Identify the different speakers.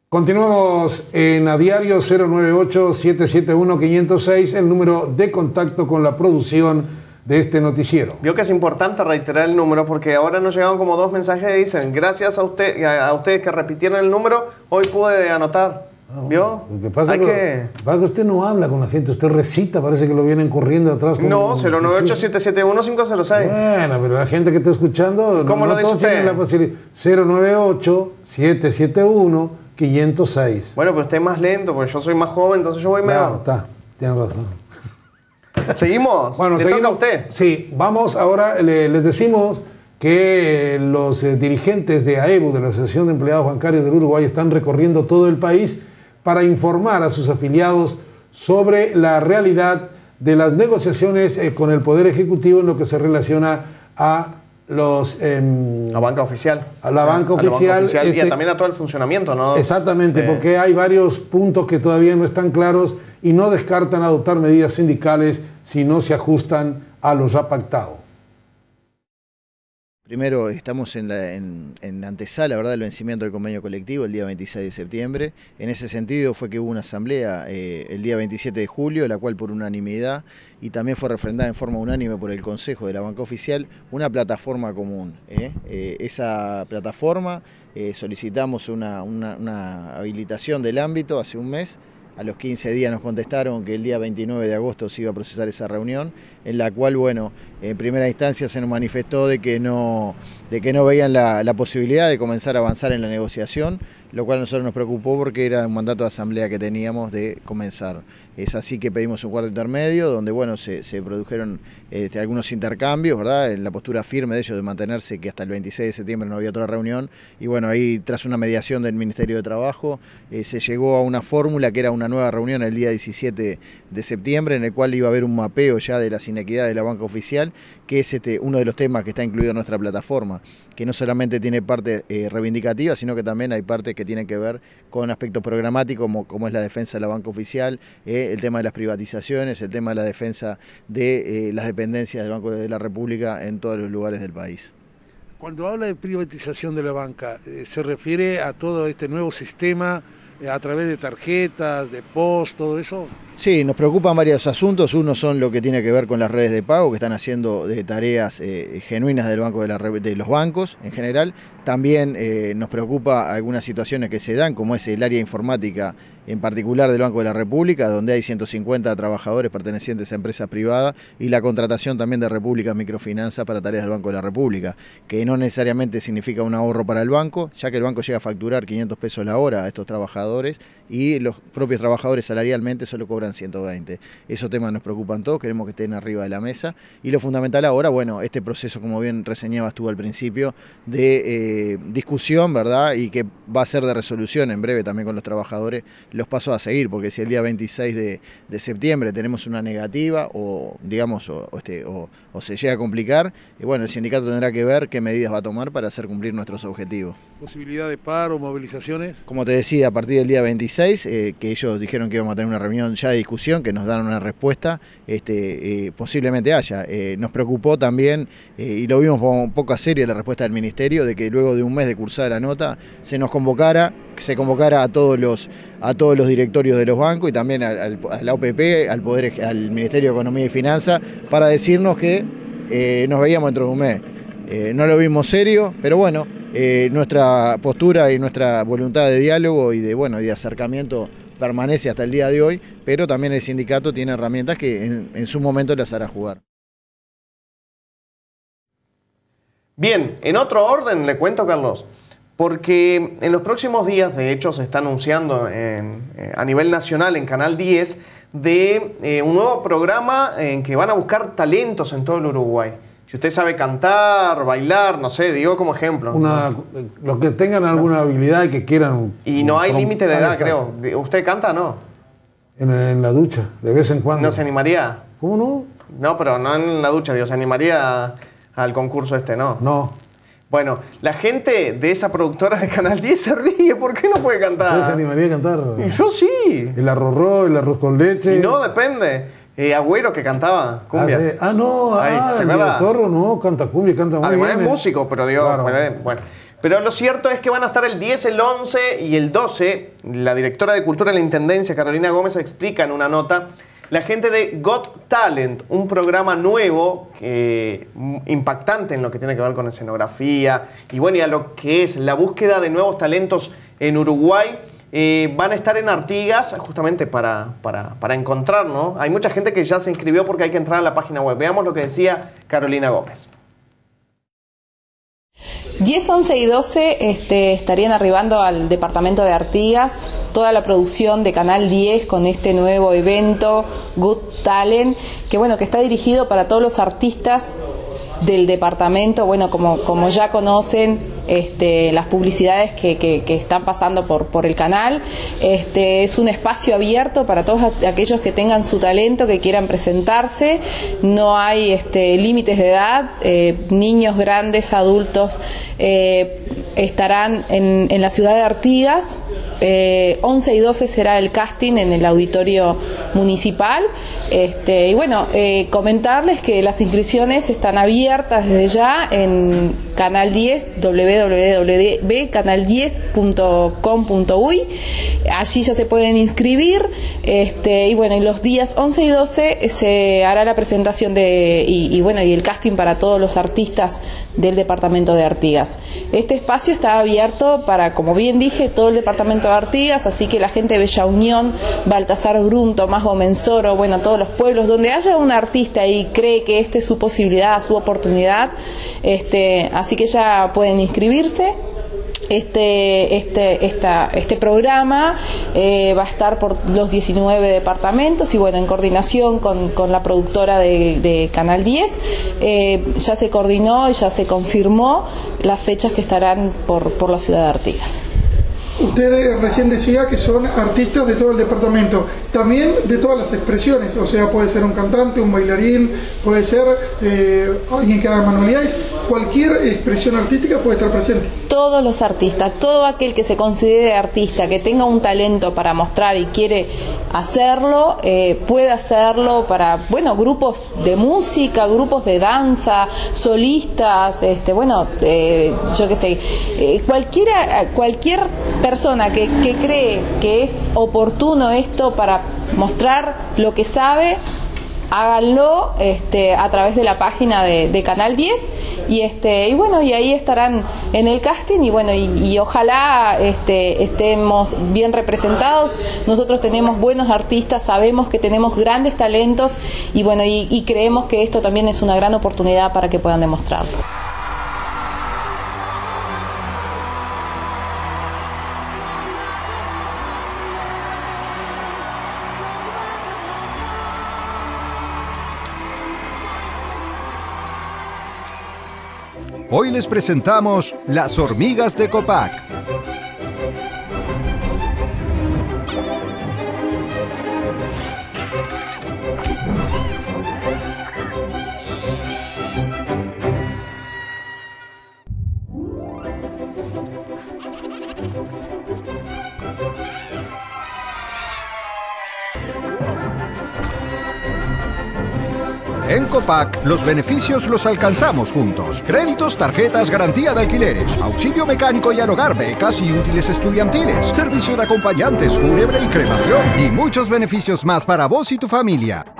Speaker 1: Continuamos en A Diario 098-771-506, el número de contacto con la producción de este noticiero.
Speaker 2: Vio que es importante reiterar el número porque ahora nos llegaron como 2 mensajes que dicen gracias a ustedes que repitieron el número, hoy pude anotar. ¿Vio?
Speaker 1: Lo que pasa es que usted no habla con la gente, usted recita, parece que lo vienen corriendo atrás.
Speaker 2: No, 098-771-506.
Speaker 1: Bueno, pero la gente que está escuchando...
Speaker 2: ¿Cómo lo dice usted?
Speaker 1: La facilidad. 098-771-506.
Speaker 2: Bueno, pero usted es más lento, porque yo soy más joven, entonces yo voy mejor.
Speaker 1: Claro, está, tiene razón.
Speaker 2: ¿Seguimos?
Speaker 1: Bueno,
Speaker 2: ¿Le toca a usted?
Speaker 1: Sí, vamos ahora, les decimos que los dirigentes de AEBU, de la Asociación de Empleados Bancarios del Uruguay, están recorriendo todo el país para informar a sus afiliados sobre la realidad de las negociaciones con el Poder Ejecutivo en lo que se relaciona a los...
Speaker 2: la banca oficial.
Speaker 1: A la banca oficial.
Speaker 2: Y también a todo el funcionamiento, ¿no?
Speaker 1: Exactamente, porque hay varios puntos que todavía no están claros y no descartan adoptar medidas sindicales si no se ajustan a lo ya pactado.
Speaker 3: Primero, estamos en la antesala, ¿verdad?, del vencimiento del convenio colectivo el día 26 de septiembre. En ese sentido fue que hubo una asamblea el día 27 de julio, la cual por unanimidad y también fue refrendada en forma unánime por el Consejo de la Banca Oficial, una plataforma común. Esa plataforma solicitamos una habilitación del ámbito hace un mes. A los 15 días nos contestaron que el día 29 de agosto se iba a procesar esa reunión, en la cual, bueno, en primera instancia se nos manifestó de que no veían la posibilidad de comenzar a avanzar en la negociación, lo cual a nosotros nos preocupó porque era un mandato de asamblea que teníamos de comenzar. Es así que pedimos un cuarto intermedio, donde, bueno, se produjeron algunos intercambios, ¿verdad?, en la postura firme de ellos de mantenerse que hasta el 26 de septiembre no había otra reunión, y bueno, ahí tras una mediación del Ministerio de Trabajo se llegó a una fórmula que era una nueva reunión el día 17 de septiembre, en el cual iba a haber un mapeo ya de las inequidades de la banca oficial, que es uno de los temas que está incluido en nuestra plataforma, que no solamente tiene parte reivindicativa, sino que también hay partes que tienen que ver con aspectos programáticos, como es la defensa de la banca oficial, el tema de las privatizaciones, el tema de la defensa de las dependencias del Banco de la República en todos los lugares del país.
Speaker 4: Cuando habla de privatización de la banca, ¿se refiere a todo este nuevo sistema a través de tarjetas, de post, todo eso?
Speaker 3: Sí, nos preocupan varios asuntos. Uno son lo que tiene que ver con las redes de pago, que están haciendo tareas genuinas del banco de los bancos en general. También nos preocupa algunas situaciones que se dan, como es el área informática, en particular del Banco de la República, donde hay 150 trabajadores pertenecientes a empresas privadas, y la contratación también de República Microfinanza para tareas del Banco de la República, que no necesariamente significa un ahorro para el banco, ya que el banco llega a facturar 500 pesos la hora a estos trabajadores y los propios trabajadores salarialmente solo cobran 120. Esos temas nos preocupan todos, queremos que estén arriba de la mesa, y lo fundamental ahora, bueno, este proceso, como bien reseñabas tú al principio, de discusión, ¿verdad?, y que va a ser de resolución en breve también con los trabajadores, los pasos a seguir, porque si el día 26 de septiembre tenemos una negativa o digamos o se llega a complicar, bueno, el sindicato tendrá que ver qué medidas va a tomar para hacer cumplir nuestros objetivos.
Speaker 4: ¿Posibilidad de paro, movilizaciones?
Speaker 3: Como te decía, a partir del día 26, que ellos dijeron que íbamos a tener una reunión ya de discusión, que nos dan una respuesta, posiblemente haya. Nos preocupó también, y lo vimos como un poco a serio la respuesta del Ministerio, de que luego de un mes de cursada la nota, se convocara a todos los directorios de los bancos y también a la OPP, al Ministerio de Economía y Finanzas, para decirnos que nos veíamos dentro de un mes. No lo vimos serio, pero bueno, nuestra postura y nuestra voluntad de diálogo y de acercamiento permanece hasta el día de hoy, pero también el sindicato tiene herramientas que en su momento las hará jugar.
Speaker 2: Bien, en otro orden le cuento, Carlos, porque en los próximos días, de hecho, se está anunciando a nivel nacional en Canal 10 de un nuevo programa en que van a buscar talentos en todo el Uruguay. Si usted sabe cantar, bailar, no sé, digo como ejemplo.
Speaker 1: Los que tengan alguna habilidad y que quieran...
Speaker 2: Y no hay límite de edad, creo. ¿Usted canta o no?
Speaker 1: En la ducha, de vez en cuando.
Speaker 2: ¿No se animaría?
Speaker 1: ¿Cómo no?
Speaker 2: No, pero no en la ducha, ¿se animaría al concurso no?
Speaker 1: No.
Speaker 2: Bueno, la gente de esa productora de Canal 10 se ríe. ¿Por qué no puede cantar?
Speaker 1: ¿Usted se animaría a cantar?
Speaker 2: Y yo sí.
Speaker 1: El arroz con leche.
Speaker 2: Y no, depende. Agüero, que cantaba cumbia.
Speaker 1: El Torro no, canta cumbia, canta muy
Speaker 2: Además
Speaker 1: bien.
Speaker 2: es músico, pero digo,
Speaker 1: claro.
Speaker 2: bueno. Pero lo cierto es que van a estar el 10, el 11 y el 12. La directora de Cultura de la Intendencia, Carolina Gómez, explica en una nota la gente de Got Talent, un programa nuevo, impactante en lo que tiene que ver con escenografía y bueno, y a lo que es la búsqueda de nuevos talentos en Uruguay. Van a estar en Artigas justamente para encontrar, ¿no? Hay mucha gente que ya se inscribió porque hay que entrar a la página web. Veamos lo que decía Carolina Gómez.
Speaker 5: 10, 11 y 12 estarían arribando al departamento de Artigas, toda la producción de Canal 10 con este nuevo evento, Got Talent, que bueno, que está dirigido para todos los artistas del departamento, bueno, como ya conocen, las publicidades que están pasando por el canal. Es un espacio abierto para todos aquellos que tengan su talento, que quieran presentarse. No hay límites de edad, niños, grandes, adultos estarán en la ciudad de Artigas. 11 y 12 será el casting en el auditorio municipal. Y bueno, comentarles que las inscripciones están abiertas desde ya en Canal 10, www.canal10.com.uy. Allí ya se pueden inscribir. Y bueno, en los días 11 y 12 se hará la presentación y el casting para todos los artistas del departamento de Artigas. Este espacio está abierto para, como bien dije, todo el departamento de Artigas, así que la gente de Bella Unión, Baltasar Brum, Tomás Gomenzoro, bueno, todos los pueblos donde haya un artista y cree que esta es su posibilidad, su oportunidad, así que ya pueden inscribirse. Este programa va a estar por los 19 departamentos y bueno, en coordinación con la productora de Canal 10, ya se coordinó y ya se confirmó las fechas que estarán por la ciudad de Artigas.
Speaker 6: Usted recién decía que son artistas de todo el departamento, también de todas las expresiones, o sea, puede ser un cantante, un bailarín, puede ser alguien que haga manualidades, cualquier expresión artística puede estar presente.
Speaker 5: Todos los artistas, todo aquel que se considere artista, que tenga un talento para mostrar y quiere hacerlo, puede hacerlo para, bueno, grupos de música, grupos de danza, solistas, yo qué sé, cualquier persona que cree que es oportuno esto para mostrar lo que sabe, háganlo a través de la página de Canal 10 y ahí estarán en el casting y ojalá estemos bien representados. Nosotros tenemos buenos artistas, sabemos que tenemos grandes talentos y creemos que esto también es una gran oportunidad para que puedan demostrarlo.
Speaker 7: Hoy les presentamos Las Hormigas de Copac. En Copac, los beneficios los alcanzamos juntos. Créditos, tarjetas, garantía de alquileres, auxilio mecánico y al hogar, becas y útiles estudiantiles, servicio de acompañantes, fúnebre y cremación, y muchos beneficios más para vos y tu familia.